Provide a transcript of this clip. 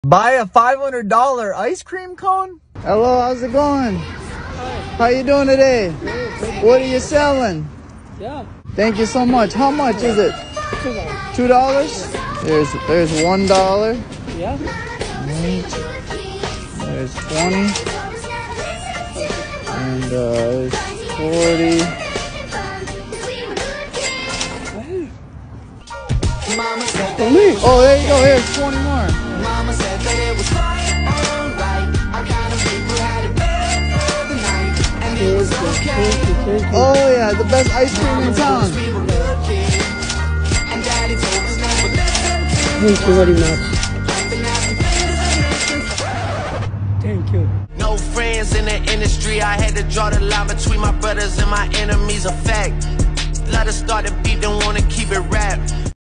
Buy a $500 ice cream cone? Hello, how's it going? Hi. How you doing today? Good. What are you selling? Yeah. Thank you so much. How much is it? $2. $2? There's $1. Yeah. There's 20. And there's 40. For me. Oh, there you go. Here's 20 more. Mama said that it was quite alright. Our kind of people had a bed for the night, and it was okay. Oh yeah, the best ice cream in town. We were good kids, and Daddy told us never listen to Thank you very much. the nasty things. Thank you. No friends in the industry. I had to draw the line between my brothers and my enemies. A fact. Let us start the beat, don't wanna keep it rap.